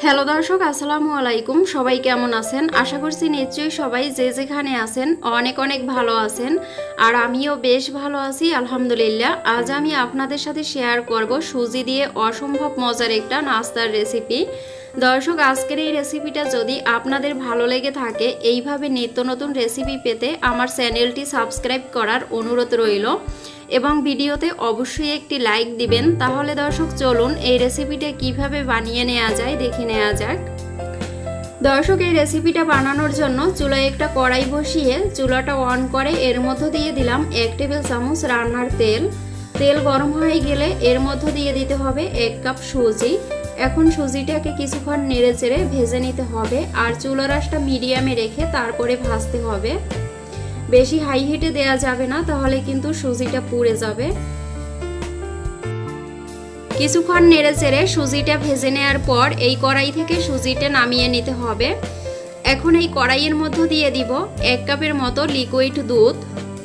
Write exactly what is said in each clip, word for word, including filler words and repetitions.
Hello দর্শক, আসসালামু আলাইকুম। সবাই কেমন আছেন? আশা করছি নিশ্চয়ই সবাই যে যেখানে আছেন অনেক অনেক ভালো আছেন, আর আমিও বেশ ভালো আছি আলহামদুলিল্লাহ। আজ আমি আপনাদের সাথে শেয়ার করব সুজি দিয়ে অসম্ভব মজার একটা নাস্তার রেসিপি। দর্শক, আজকের এই রেসিপিটা যদি আপনাদের ভালো লেগে থাকে, এইভাবে নিত্য নতুন রেসিপি পেতে আমার চ্যানেলটি সাবস্ক্রাইব করার অনুরোধ রইল এবং ভিডিওতে অবশ্যই একটি লাইক দিবেন। তাহলে দর্শক চলুন এই রেসিপিটা কিভাবে বানিয়ে নেওয়া যায় দেখে নেওয়া যাক। দর্শক, এই রেসিপিটা বানানোর জন্য চুলায় একটা কড়াই বসিয়ে চুলাটা অন করে এর মধ্য দিয়ে দিলাম এক টেবিল চামচ রান্নার তেল। তেল গরম হয়ে গেলে এর মধ্য দিয়ে দিতে হবে এক কাপ সুজি। এখন সুজিটাকে কিছুক্ষণ নেড়ে চেড়ে ভেজে নিতে হবে, আর চুলার আঁচটা মিডিয়ামে রেখে তারপরে ভাজতে হবে। বেশি হাই হিটে দেয়া যাবে না, তাহলে কিন্তু সুজিটা পুড়ে যাবে। কিছুক্ষণ নেড়ে চেড়ে সুজিটা ভেজে নেওয়ার পর এই কড়াই থেকে সুজিটা নামিয়ে নিতে হবে। এখন এই কড়াইয়ের মধ্যে দিয়ে দিব এক কাপের মতো লিকুইড দুধ।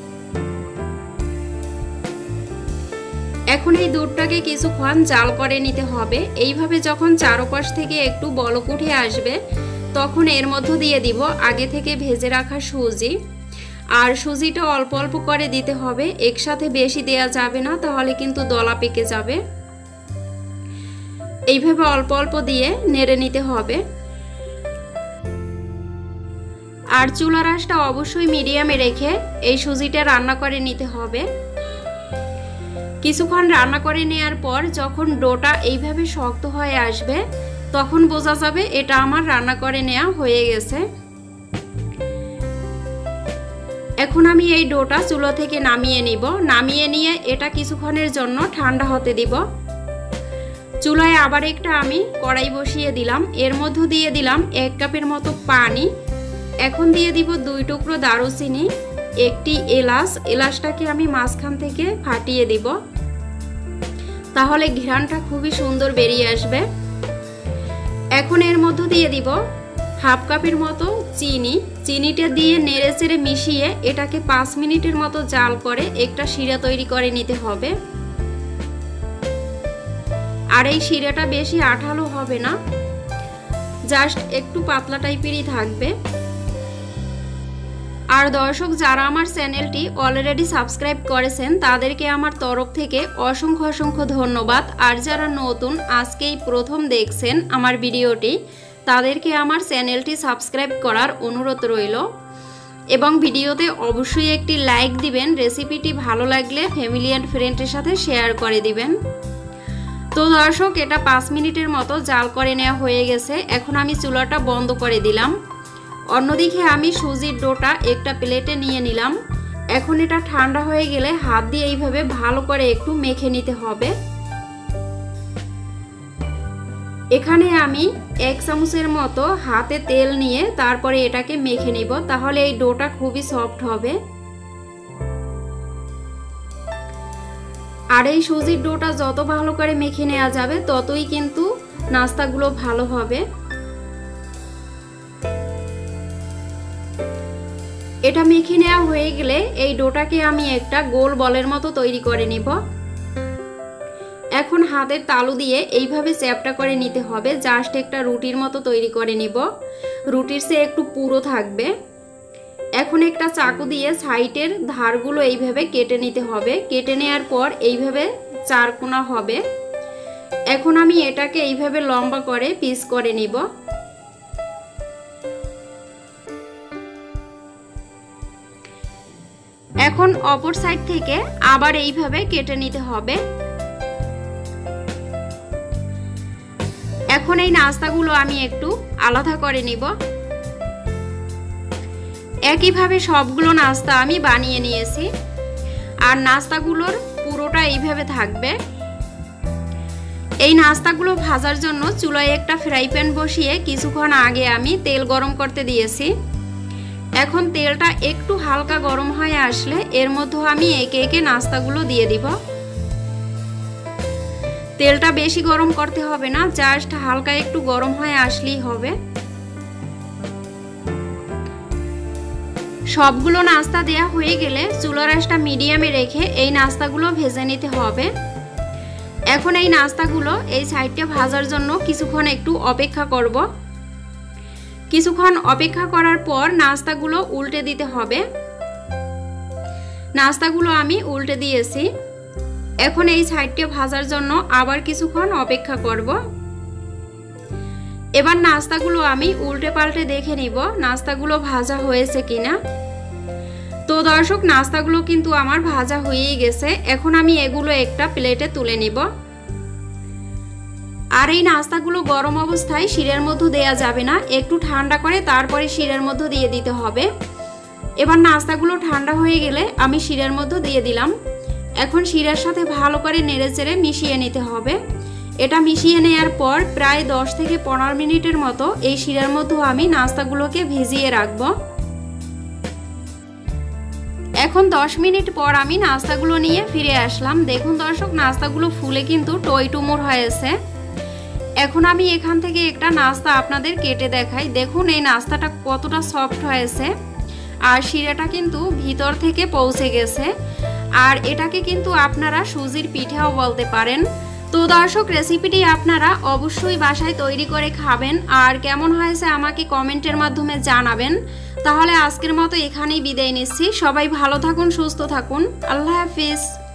এখন এই দুধটাকে কিছুক্ষণ জাল করে নিতে হবে। এইভাবে যখন চারপাশ থেকে একটু বলক উঠে আসবে, তখন এর মধ্যে দিয়ে দিব আগে থেকে ভেজে রাখা সুজি। আর সুজিটা অল্প অল্প করে দিতে হবে, একসাথে বেশি দেয়া যাবে না, তাহলে কিন্তু দলা পেকে যাবে। এইভাবে অল্প অল্প দিয়ে নেড়ে নিতে হবে। আর চুলার আঁচটা অবশ্যই মিডিয়ামে রেখে এই সুজিটা রান্না করে নিতে হবে। কিছুক্ষণ রান্না করে নেওয়ার পর যখন ডোটা এইভাবে শক্ত হয়ে আসবে, তখন বোঝা যাবে এটা আমার রান্না করে নেওয়া হয়ে গেছে। এখন আমি এই ডোটা চুলা থেকে নামিয়ে নিব। নামিয়ে নিয়ে এটা কিছুক্ষণের জন্য ঠান্ডা হতে দিব। চুলায় আবার একটা আমি কড়াই বসিয়ে দিলাম। এর মধ্যে দিয়ে দিলাম এক কাপের মতো পানি। এখন দিয়ে দিব দুই টুকরো দারুচিনি, একটি এলাচ। এলাচটাকে আমি মাঝখান থেকে ফাটিয়ে দিব, তাহলে ঘ্রাণটা খুবই সুন্দর বেরিয়ে আসবে। এখন এর মধ্যে দিয়ে দিব হাফ কাপের মতো চিনি। চিনিটা দিয়ে নেড়ে চেড়ে মিশিয়ে এটাকে পাঁচ মিনিটের মতো জাল করে একটা শিরা তৈরি করে নিতে হবে। আর এই শিরাটা বেশি আঠালো হবে না, জাস্ট একটু পাতলা টাইপেরই থাকবে। আর দর্শক, যারা আমার চ্যানেলটি অলরেডি সাবস্ক্রাইব করেছেন তাদেরকে আমার তরফ থেকে অসংখ্য অসংখ্য ধন্যবাদ। আর যারা নতুন আজকেই প্রথম দেখছেন আমার ভিডিওটি, তাদেরকে আমার চ্যানেলটি সাবস্ক্রাইব করার অনুরোধ রইল এবং ভিডিওতে অবশ্যই একটি লাইক দিবেন। রেসিপিটি ভালো লাগলে ফ্যামিলি অ্যান্ড ফ্রেন্ডের সাথে শেয়ার করে দিবেন। তো দর্শক, এটা পাঁচ মিনিটের মতো জাল করে নেওয়া হয়ে গেছে। এখন আমি চুলাটা বন্ধ করে দিলাম। অন্যদিকে আমি সুজির ডোটা একটা প্লেটে নিয়ে নিলাম। এখন এটা ঠান্ডা হয়ে গেলে হাত দিয়ে এইভাবে ভালো করে একটু মেখে নিতে হবে। এখানে আমি এক চামচের মতো হাতে তেল নিয়ে তারপরে এটাকে মেখে নিব, তাহলে এই ডোটা খুবই সফট হবে। আর এই সুজির ডোটা যত ভালো করে মেখে নেওয়া যাবে, ততই কিন্তু নাস্তাগুলো ভালো হবে। এটা মেখে নেওয়া হয়ে গেলে এই ডোটাকে আমি একটা গোল বলের মতো তৈরি করে নিব। এখন হাতের তালু দিয়ে এইভাবে চ্যাপটা করে নিতে হবে, জাস্ট একটা রুটির মতো তৈরি করে নিব। রুটির চেয়ে একটু পুরো থাকবে। এখন একটা চাকু দিয়ে সাইডের ধারগুলো এইভাবে কেটে নিতে হবে। কেটে নেওয়ার পর এইভাবে চারকোনা হবে। এখন আমি এটাকে এইভাবে লম্বা করে পিস করে নিব। এখন অপর সাইড থেকে আবার এইভাবে কেটে নিতে হবে। এখন এই নাস্তাগুলো আমি একটু আলাদা করে নিব। একইভাবে সবগুলো নাস্তা আমি বানিয়ে নিয়েছি। আর নাস্তাগুলোর পুরোটা এইভাবে থাকবে। এই নাস্তাগুলো ভাজার জন্য চুলায় একটা ফ্রাই প্যান বসিয়ে কিছুক্ষণ আগে আমি তেল গরম করতে দিয়েছি। এখন তেলটা একটু হালকা গরম হয়ে আসলে এর মধ্যে আমি একে একে নাস্তাগুলো দিয়ে দিব। তেলটা বেশি গরম করতে হবে না, জাস্ট হালকা একটু গরম হয়ে আসলেই হবে। সবগুলো নাস্তা দেয়া হয়ে গেলে চুলার আঁচটা মিডিয়ামে রেখে এই নাস্তাগুলো ভেজে নিতে হবে। এখন এই নাস্তাগুলো এই সাইডটা ভাজার জন্য কিছুক্ষণ একটু অপেক্ষা করব। কিছুক্ষণ অপেক্ষা করার পর নাস্তাগুলো উল্টে দিতে হবে। নাস্তাগুলো আমি উল্টে দিয়েছি। এখন এই সাইডটা ভাজার জন্য আবার কিছুক্ষণ অপেক্ষা করব। এবার নাস্তাগুলো আমি উল্টে পাল্টে দেখে নিব নাস্তাগুলো ভাজা হয়েছে কিনা। তো দর্শক, নাস্তাগুলো কিন্তু আমার ভাজা হয়েই গেছে। এখন আমি এগুলো একটা প্লেটে তুলে নিব। আর এই নাস্তাগুলো গরম অবস্থায় শিরার মধ্যে দেয়া যাবে না, একটু ঠান্ডা করে তারপরে শিরার মধ্যে দিয়ে দিতে হবে। এবার নাস্তাগুলো ঠান্ডা হয়ে গেলে আমি শিরার মধ্যে দিয়ে দিলাম। এখন শিরার সাথে ভালো করে নেড়েচেড়ে মিশিয়ে নিতে হবে। এটা মিশিয়ে নেওয়ার পর প্রায় দশ থেকে পনেরো মিনিটের মতো এই শিরার মধ্যে আমি নাস্তাগুলোকে ভিজিয়ে রাখব। এখন দশ মিনিট পর আমি নাস্তাগুলো নিয়ে ফিরে আসলাম। দেখুন দর্শক, নাস্তাগুলো ফুলে কিন্তু টই টুমুর হয়েছে। এখন আমি এখান থেকে একটা নাস্তা আপনাদের কেটে দেখাই। দেখুন এই নাস্তাটা কতটা সফট হয়েছে আর শিরাটা কিন্তু ভিতর থেকে পৌঁছে গেছে। আর এটাকে কিন্তু আপনারা সুজির পিঠাও বলতে পারেন। তো দর্শক, রেসিপিটি আপনারা অবশ্যই বাসায় তৈরি করে খাবেন আর কেমন হয়েছে আমাকে কমেন্টের মাধ্যমে জানাবেন। তাহলে আজকের মতো এখানেই বিদায় নিচ্ছি। সবাই ভালো থাকুন, সুস্থ থাকুন। আল্লাহ হাফিজ।